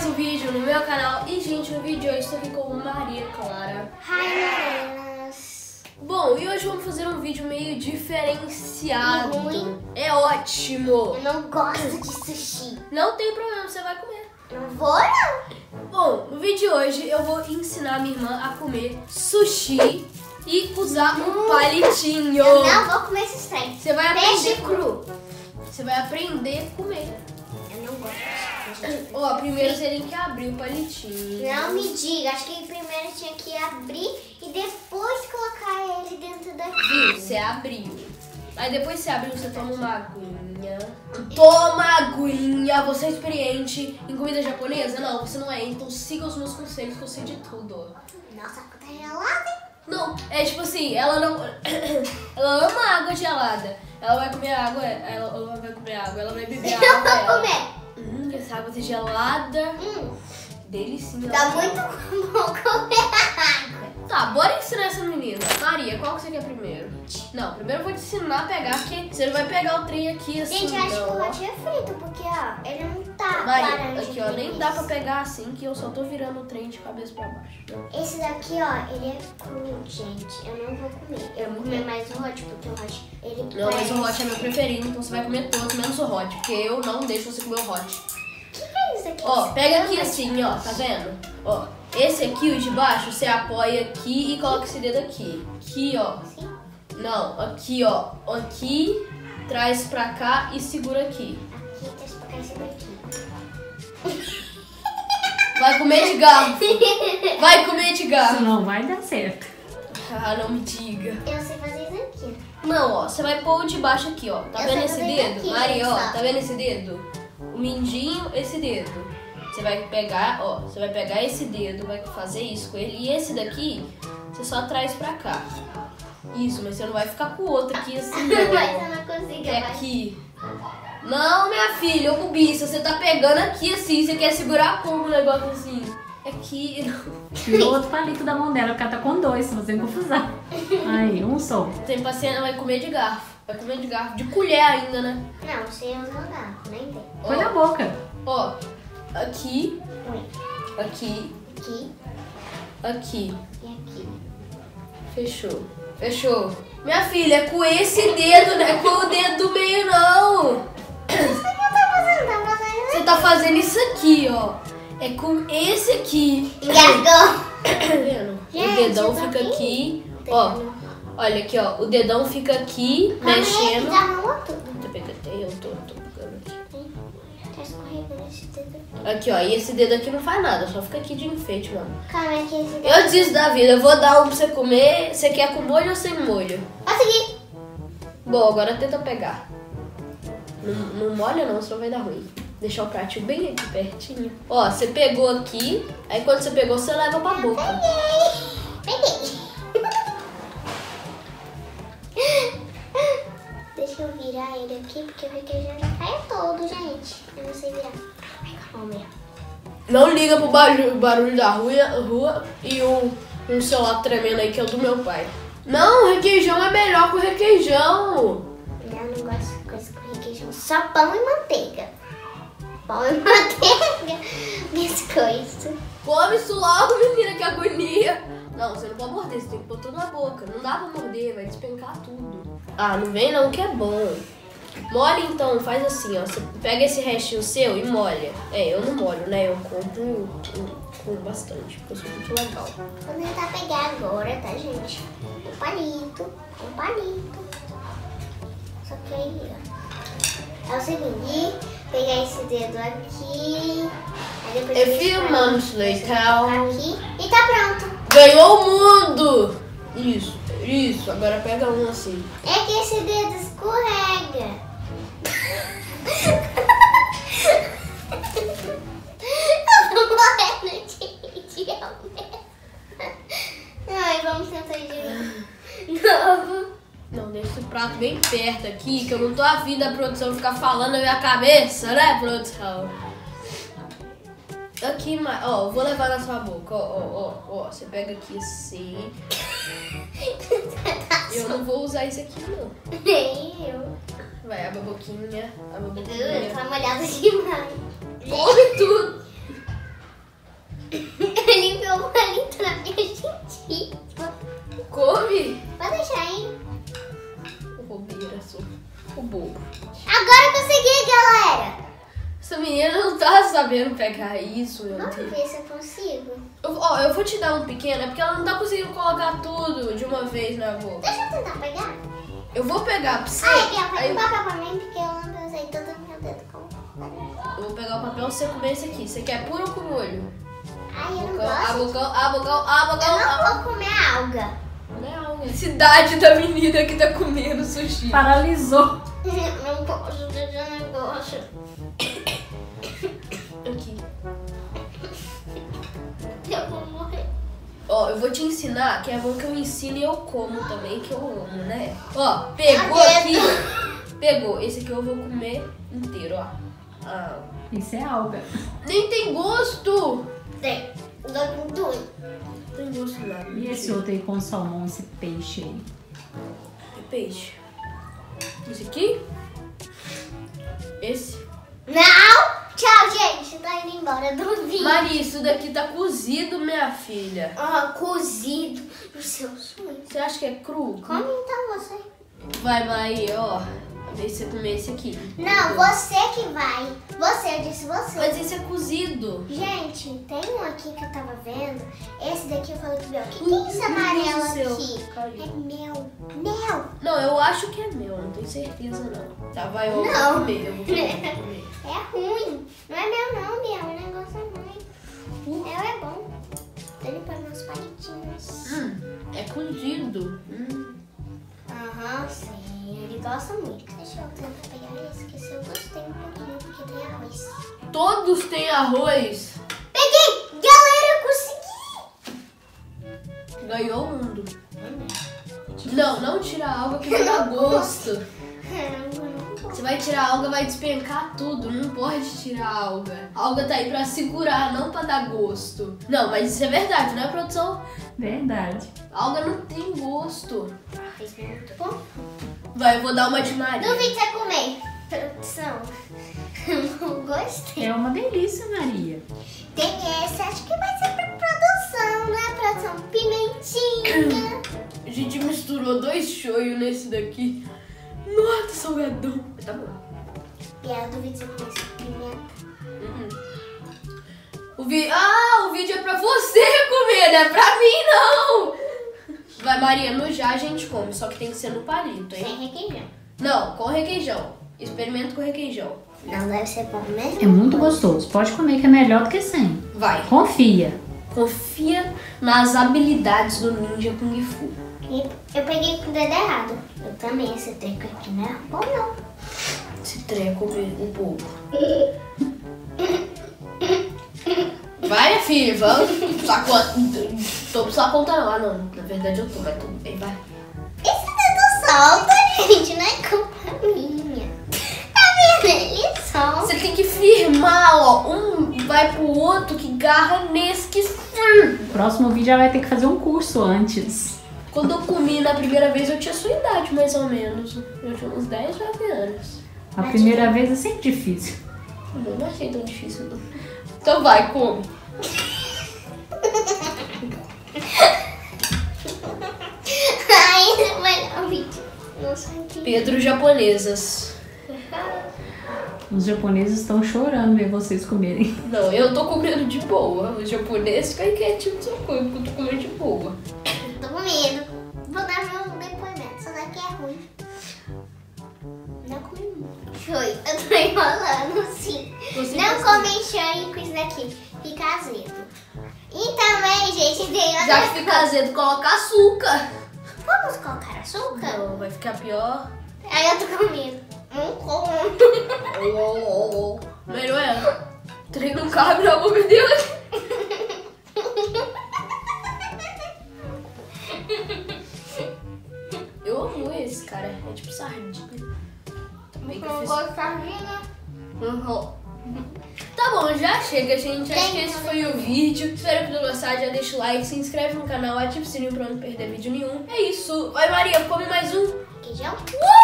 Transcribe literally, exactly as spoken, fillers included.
mais um vídeo no meu canal. E, gente, no vídeo de hoje estou aqui com Maria Clara. Hi, meninas! Bom, e hoje vamos fazer um vídeo meio diferenciado. Ruim. É ótimo. Eu não gosto de sushi. Não tem problema, você vai comer. Não vou, não. Bom, no vídeo de hoje eu vou ensinar minha irmã a comer sushi e usar um palitinho. Eu não vou comer esses trem. Você vai Peixe aprender cru. Você vai aprender a comer. Eu não gosto de peixe cru. Ó, primeiro você tem que abrir o palitinho. Não me diga. Acho que primeiro tinha que abrir e depois colocar ele dentro daqui. Você abriu. Aí depois você abriu, você toma uma aguinha. Toma aguinha! Você é experiente em comida japonesa? Não, você não é. Então siga os meus conselhos que eu sei de tudo. Nossa, a água tá gelada, hein? Não, é tipo assim, ela não... ela ama água gelada. Ela vai comer água, ela, ela vai comer água, ela vai beber água. Eu vou ela. comer. Hum, essa água tá gelada. Hum, Delicinha. dá muito bom comer água. Tá, bora ensinar essa menina. Maria, qual que você quer primeiro? Não, primeiro eu vou te ensinar a pegar, porque você não vai pegar o trem aqui assim. Gente, eu acho não. que o Hot é frito, porque, ó, ele não tá Maria, laranja. aqui ó, que nem nem dá esse. pra pegar assim, que eu só tô virando o trem de cabeça pra baixo. Esse daqui, ó, ele é cru, gente. Eu não vou comer. Eu vou comer mais o Hot, porque o Hot, ele Não, mas parece... o hot é meu preferido, então você vai comer todos, menos o hot, porque eu não deixo você comer o hot. O que, que é isso aqui? Ó, pega aqui Escama? assim, ó, tá vendo? Ó, esse aqui, o de baixo, você apoia aqui e coloca esse dedo aqui. Aqui, ó. Assim? Não, aqui, ó. Aqui, traz pra cá e segura aqui. Aqui, deixa eu colocar esse aqui. Vai comer de garfo. Vai comer de garfo. Isso não vai dar certo. Ah, não me diga. Eu sei fazer isso aqui. Não, ó, você vai pôr o de baixo aqui, ó. Tá Eu vendo sei esse fazer dedo? aqui, Maria, ó, só. tá vendo esse dedo? O mindinho, esse dedo. Você vai pegar, ó, você vai pegar esse dedo, vai fazer isso com ele. E esse daqui, você só traz pra cá. Isso, mas você não vai ficar com o outro aqui assim, não. Mas eu não consigo. É vai. aqui. Não, minha filha, ô Bubiça, você tá pegando aqui assim, você quer segurar como um negócio assim? Aqui. Tirou outro palito da mão dela, porque ela tá com dois, se você confusar. Aí, um só. Tem paciente, vai comer de garfo. Vai comer de garfo. De colher ainda, né? Não, sei usar garfo, nem tem. Põe na boca. Ó, aqui, Oi. aqui, Aqui aqui. e aqui. Fechou. Fechou. Minha filha, é com esse dedo, não é com o dedo do meio, não. Isso que eu tô fazendo, tá fazendo? Você tá fazendo isso aqui, ó. É com esse aqui. Engasgou. Tá vendo? O Gente, dedão eu tô fica aqui. aqui. Ó, olha aqui, ó. O dedão fica aqui, Calma aí, mexendo. que desarrumou tudo. Tô pegando, eu tô, tô pegando aqui. Tá escorregando esse dedo aqui. Aqui, ó. E esse dedo aqui não faz nada, só fica aqui de enfeite, mano. Calma aí, que esse dedo... Eu desisto da vida. Eu vou dar um pra você comer. Você quer com molho ou sem molho? Consegui. Bom, agora tenta pegar. Não, não molha não, senão vai dar ruim. Deixar o pratinho bem aqui pertinho. Ó, você pegou aqui. Aí quando você pegou, você leva pra boca. Peguei. Deixa eu virar ele aqui, porque o requeijão já caiu todo, gente. Eu não sei virar. Ai, calma mesmo. Não liga pro barulho, barulho da rua, rua e o um celular tremendo aí que é o do meu pai. Não, o requeijão é melhor que o requeijão. Eu não gosto de coisa com requeijão. Só pão e manteiga. Pão e manteiga. Biscoito. Come isso logo, menina, que agonia. Não, você não pode morder, você tem que pôr tudo na boca. Não dá pra morder, vai despencar tudo. Ah, não vem não, que é bom. Molha então, faz assim, ó. Você pega esse restinho seu e molha. É, eu não molho, né? Eu compro com bastante, porque eu sou muito legal. Vou tentar pegar agora, tá, gente? Um palito. Um palito. Só que aí, ó. É o seguinte, pegar esse dedo aqui. Aí depois A few months later. aqui. E tá pronto. Ganhou o mundo! Isso, isso. Agora pega um assim. É que esse dedo escorrega. Eu tô morrendo de idioma. Ai, vamos tentar de novo. Não, deixa esse prato bem perto aqui, que eu não tô afim da produção ficar falando na minha cabeça, né, produção? Aqui, ma- ó, eu vou levar na sua boca, ó, ó, ó, ó. Você pega aqui assim. Eu não vou usar isso aqui, não. Nem eu. Vai, abre a boquinha, abre a Uh, boquinha. tá molhado demais. Morre tudo! Essa menina não tá sabendo pegar isso, meu Vamos Deus. ver se eu consigo. Eu, ó, eu vou te dar um pequeno, é porque ela não tá conseguindo colocar tudo de uma vez na boca. Deixa eu tentar pegar. Eu vou pegar pra você. Ai, Bia, pega aí um papel pra mim, porque eu não usei todo o meu dedo com... eu vou pegar o papel e você comer esse aqui. Você quer puro ou com molho? Ai, eu não Bocão, ah, gosto. bocão, ah, bocão, ah, bocão, Eu ah. não vou comer alga. Não, cidade da menina que tá comendo sushi. Paralisou. Não posso deixar negócio. Aqui. Eu vou morrer. Ó, eu vou te ensinar, que é bom que eu ensine e eu como também, que eu amo, né? Ó, pegou Tá aqui. Pegou. Esse aqui eu vou comer inteiro, ó. Ah, Isso é alga. nem tem gosto. Tem. Dá com dois. Não tem gosto nada. E esse outro aí com salmão, esse peixe aí? É peixe. Esse aqui? Esse? Não! Tchau, gente. Tá indo embora do vídeo. Maria, isso daqui tá cozido, minha filha. Ah, cozido no seu sonho. Você acha que é cru? Come então você. Vai, Maria, ó. Vê se você comer esse aqui. Não, você que vai. Você, eu disse você. Mas esse é cozido. Gente, tem um aqui que eu tava vendo. Esse daqui eu falei pro Bel. O que, que é Meu isso Deus amarelo do céu. aqui? Cadê? É mel. Mel. Não, eu acho que é meu, não tenho certeza não. Tá, vai, eu vou Não. comer, eu vou comer, eu vou comer. É ruim. Não é mel não, Bel. O negócio é ruim. Uh. Mel é bom. Ele põe meus palitinhos. Hum, é cozido. Hum. Aham, sim. Ele gosta muito. Deixa eu tentar pegar esse, que se eu gostei um pouquinho, porque tem arroz. Todos têm arroz. Peguei! Galera, consegui! Ganhou o mundo. Não, não tira a alga que vai dar gosto. Você vai tirar a alga, vai despencar tudo. Não pode tirar a alga. A alga tá aí pra segurar, não pra dar gosto. Não, mas isso é verdade, não é, produção? Verdade. A alga não tem gosto. Fez muito bom. Vai, eu vou dar uma de Maria. Duvido você comer. Produção. Não gostei. É uma delícia, Maria. Tem esse, acho que vai ser pra produção, né? Produção pimentinha. A gente misturou dois shoyu nesse daqui. Nossa, salgadão. Tá bom. E eu duvido você comer esse pimenta. Uhum. O vi... Ah, o vídeo é pra você comer, não é pra mim, não. Vai, Maria, no já a gente come, só que tem que ser no palito, hein? Sem requeijão. Não, com requeijão. Experimenta com requeijão. Não deve ser bom mesmo? É muito gostoso. Pode comer que é melhor do que sem. Vai. Confia. Confia nas habilidades do ninja Kung Fu. E eu peguei com o dedo errado. Eu também esse treco aqui, né? Bom não. Esse treco um pouco. Vai, filha, vamos. Só conta. Tô só conta não. Ah, não. Na verdade eu tô, mas tudo bem, vai. Esse dedo solta, gente, não é culpa minha. Tá vendo? Ele solta. Você tem que firmar, ó. Um vai pro outro que garra nesse que firma. No próximo vídeo ela vai ter que fazer um curso antes. Quando eu comi na primeira vez, eu tinha sua idade, mais ou menos. Eu tinha uns dez, nove anos. A primeira vez é sempre difícil. Eu não achei tão difícil, não. Então vai, come. Ai, vai dar um vídeo. Não sei o que. Pedro Japonesas. Os japoneses estão chorando ver vocês comerem. Não, eu tô comendo de boa. Os japoneses ficam quietinhos no seu corpo, porque eu tô comendo de boa. Tô com medo. Vou dar meu depoimento. Isso daqui é ruim. Não comi muito. Shoyu. Eu tô enrolando, sim. Você Não gosta? come shoyu com isso daqui. Fica azedo. E também, gente, tem outra Já que fica azedo, coloca açúcar. Vamos colocar açúcar? Não, vai ficar pior. Aí eu tô com medo. Não como. Oh, oh, oh. Melhor é. Trem não cabe na boca dele. Eu amo esse, cara. É tipo sardinha. Também que eu Não fiz. gosto de sardinha. Uhum. Tá bom, já chega, gente. Acho que esse foi o vídeo. Espero que tenham gostado. Já deixa o like, se inscreve no canal, ativa o sininho pra não perder vídeo nenhum. É isso. Vai, Maria, come mais um. Queijão? Uh!